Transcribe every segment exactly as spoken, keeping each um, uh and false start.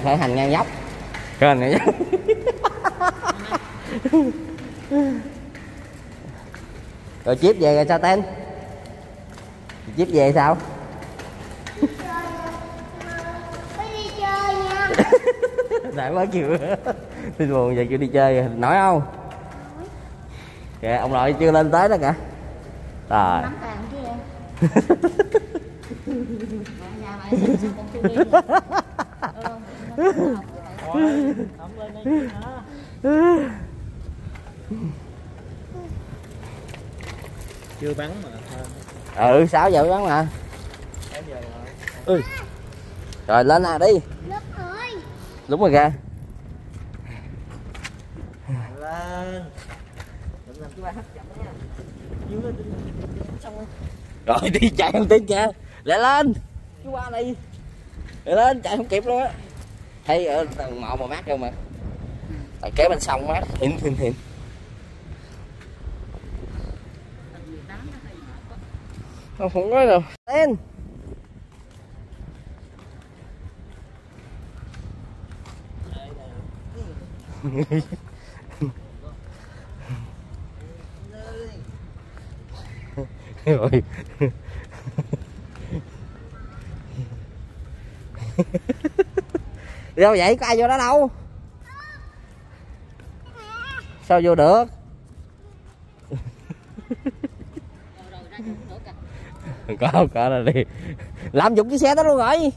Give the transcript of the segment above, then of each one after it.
khởi hành ngang dốc. Khởi hành ngang dốc. Rồi chip về rồi sao tên? Chip về sao? Nãy mới kêu tin buồn giờ kêu đi chơi nói không? Kìa ông nội chưa lên tới đó kìa. Rồi. Chưa bắn mà. Ừ sáu giờ bắn mà. Ừ. Rồi lên nào đi. Đúng rồi kìa. Lên. Rồi đi chạy không tin kìa. Lại lên. Chú qua đi. Lại lên chạy không kịp luôn á. Thấy ở tầng một mà mát đâu mà. Tại kế bên sông mát hiền hiền hiền. Không không có đâu. Lên. Rồi. Đâu vậy có ai vô đó đâu? Sao vô được? Có có là đi làm dụng chiếc xe đó luôn rồi.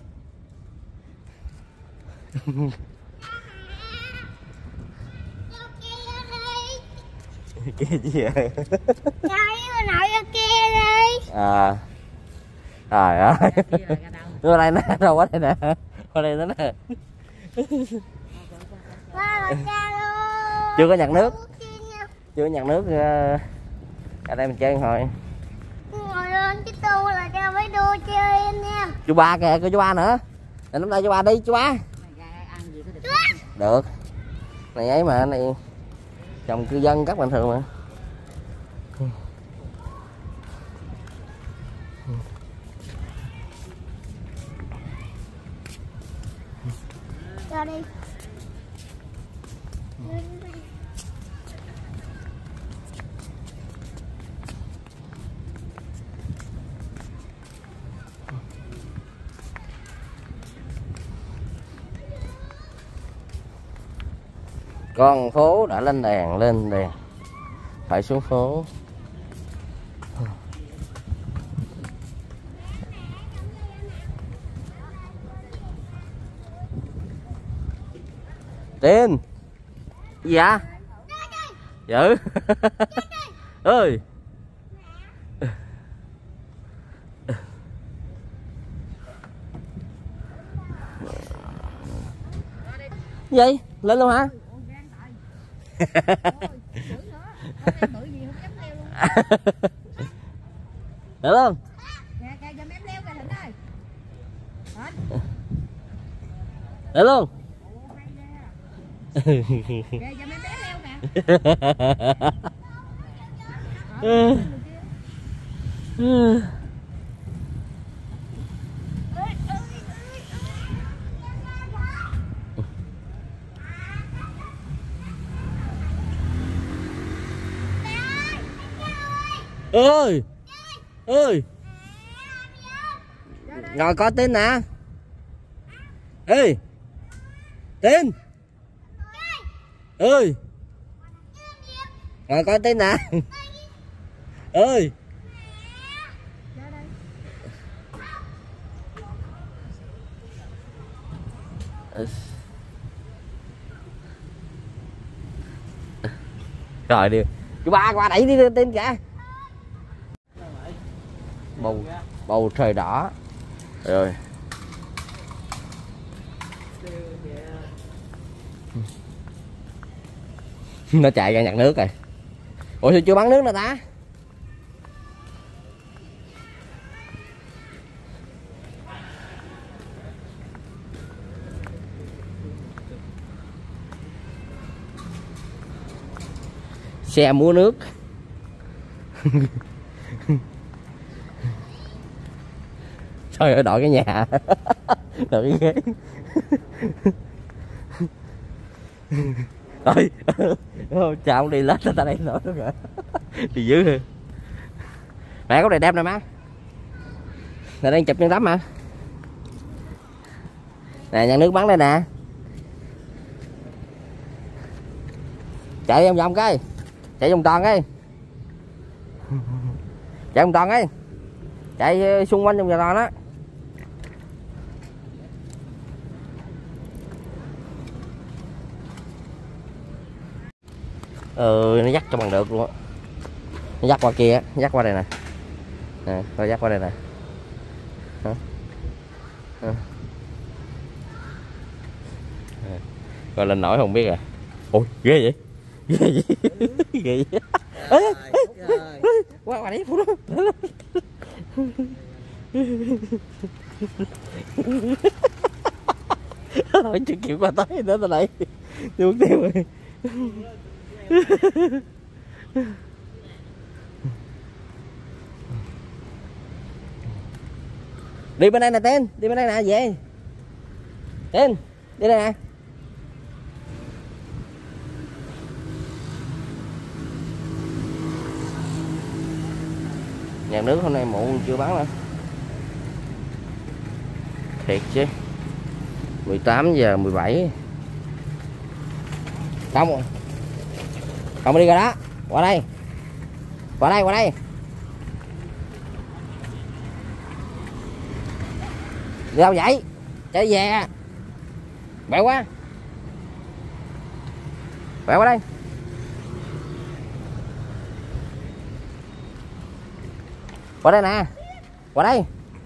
Kia gì vậy? Nội ra kia đi. À. Trời ơi. Ở đây nè, đâu ở đây nè. Ở đây nó nè. Chưa có nhặt nước. Chưa có nhặt nước. Ở đây mình chơi một hồi. Ngồi lên cái tô là cho mấy đua chơi em nha. Chú ba kìa, cô chú ba nữa. Để nắm tay chú ba đi, chú ba. Được. Này ấy mà, này chồng cư dân rất bình thường mà. Cho đi. Con phố đã lên đèn, lên đèn. Phải xuống phố. Tiên. Gì vậy? Dữ. Ơi. Gì? Lên luôn hả? Được luôn. Được luôn. Ơi ơi ngồi coi tin nè. Ê tin ơi ngồi coi tin nè. Ơi rồi đi chú ba qua đẩy đi tin kìa. Bầu bầu trời đỏ rồi. Nó chạy ra nhặt nước rồi. Ủa sao chưa bắn nước nữa ta? Xe mua nước. Trời ơi đội cái nhà. Đội cái ghế. Ơi chào ông đi lên ta đây nổi nữa kìa. Đi dữ hả? Mẹ có này đem nè má. Nè đang chụp chân tắm mà. Nè nhăn nước bắn đây nè. Chạy vòng vòng cái. Chạy vòng tròn cái. Chạy vòng tròn cái. Chạy xung quanh vòng tròn đó. Ừ, nó dắt cho bằng được luôn á. Nó dắt qua kia, nó dắt qua đây nè. Nè, nó dắt qua đây nè. Hả? Hả? Rồi lên nổi không biết à. Ôi, ghê vậy. Ghê vậy. Ghê vậy. Ê, ê, ê, qua qua đi phụ đó. Hỏi chưa kịp qua tới nữa tao lại. Tôi mất tiêu rồi. Đi bên đây nè Tên, đi bên đây nè, về. Tên, đi đây nè. Nhà nước hôm nay muộn chưa bán nữa. Thiệt chứ. mười tám giờ mười bảy. Không. Không đi ra đó. Qua đây. Qua đây, qua đây. Đi đâu vậy? Chạy về. Bẹo quá. Bẹo qua đây. Qua đây nè. Qua đây.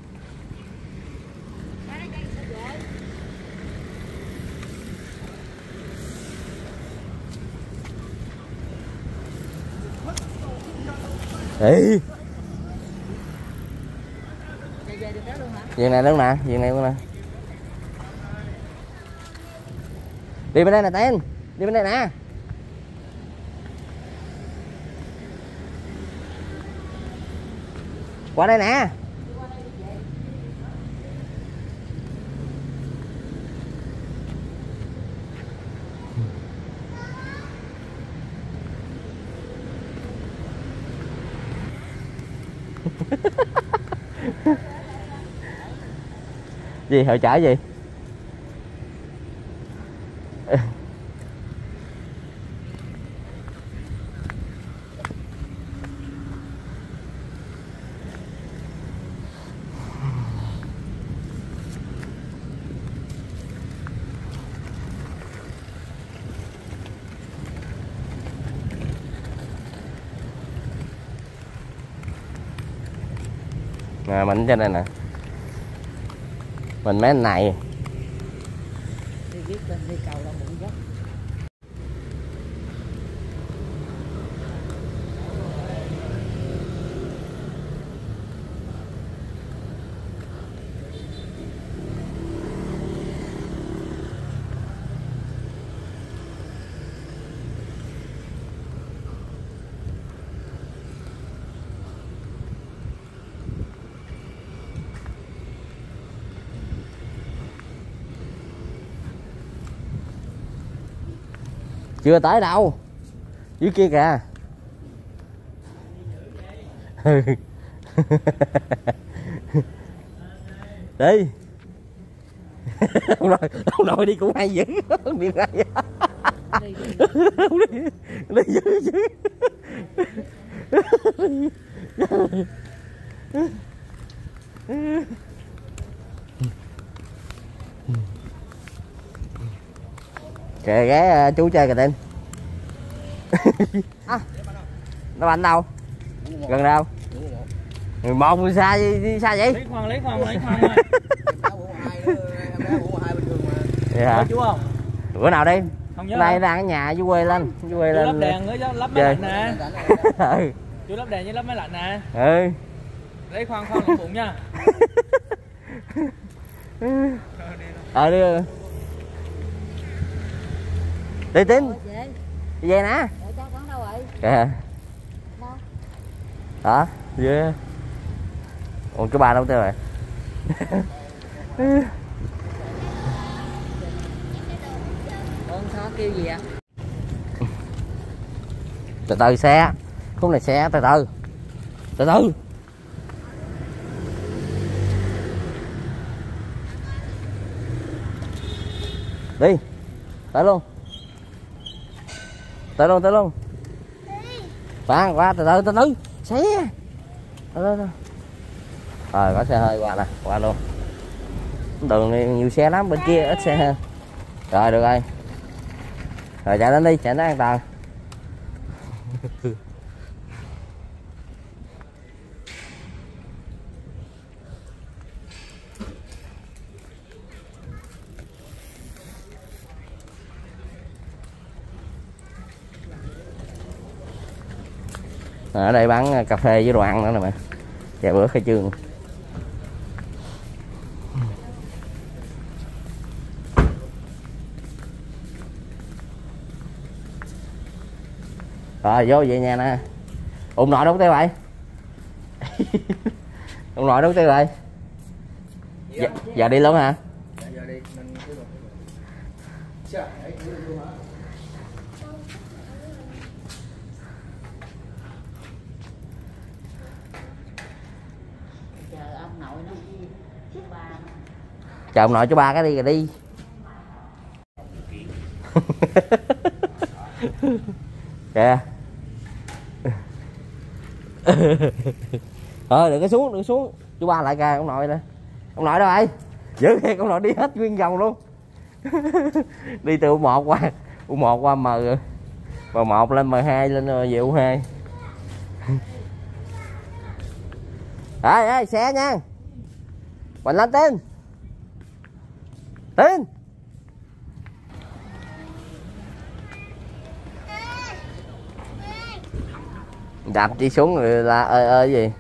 Ê. Việc này luôn nè, việc này luôn nè. Đi bên đây nè Tên, đi bên đây nè. Qua đây nè. Gì hội chở gì? À, mình trên đây nè. Mình mấy anh này. Chưa tới đâu. Dưới kia kìa. Đi. Ông nội, ông nội đi cũng hay dữ. Đi hay. Đi, đi dữ dữ. Kìa ghé chú chơi kìa Tên. À, nó bánh đâu? Gần đâu? mười một đi xa đi xa vậy? Lấy khoan lấy khoan lấy khoan ơi. Vậy hả? Chú không? Bữa nào đi? Không nhớ. Nay đang ở nhà chú quê lên, chú quê lên. Lắp đèn với lắp máy lạnh nè. Ừ. Chú lắp đèn với lắp máy lạnh nè. Ừ. Lấy khoan khoan lỏng bụng nha. Ờ đi. Đi Tín. Đi về nè. Kìa. Hả? Về. Ủa cái bà đâu tiêu rồi? Thỏ kêu gì ạ? Từ từ xe, khúc này xe, từ từ, từ từ. Đi, tới luôn, tới luôn, tới luôn. Khoan, qua, từ từ, từ từ, xe. Từ từ, từ. Rồi có xe hơi qua nè, qua luôn. Đường này nhiều xe lắm, bên kia ít xe hơn. Rồi được rồi. Rồi chạy lên đi, chạy nó an toàn. Ở đây bán cà phê với đồ ăn nữa nè mẹ. Vài bữa khai trương. Rồi vô về nhà nè. Ông nội đâu tiêu vậy? Ông nội đâu tiêu rồi? Dạ, giờ đi luôn hả? Dạ, giờ đi mình cứ được. Chờ ông nội nó chú ba. Chờ ông nội chú ba cái đi rồi đi. Kìa. Thôi đừng có xuống, đừng có xuống. Chú ba lại kìa, ông nội nè. Ông nội đâu vậy? Giữ thiệt, ông nội đi hết nguyên vòng luôn. Đi từ u một qua u một qua M M một lên M hai lên về U hai. Ê ê xe nha. Mình lên tên. Tên. Đạp đi xuống rồi là ơi ơi gì.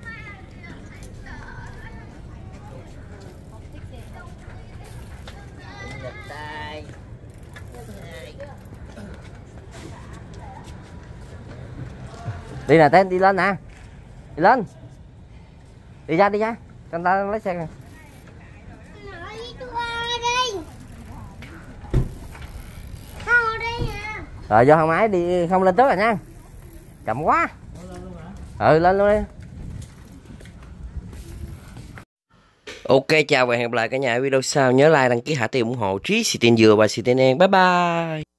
Đi nè tên, đi lên nè. Đi lên. Đi ra đi ra. Cho người ta lấy xe kìa. Nội đi chú ba đi. Không đi à. Rồi vô thang máy đi, không lên trước rồi nha. Chậm quá. Ừ lên luôn đi. Ok chào và hẹn gặp lại cả nhà ở video sau. Nhớ like, đăng ký, hạ tiền ủng hộ Trí, Xì Tiền Dừa và Xì Tiền Đen. Bye bye.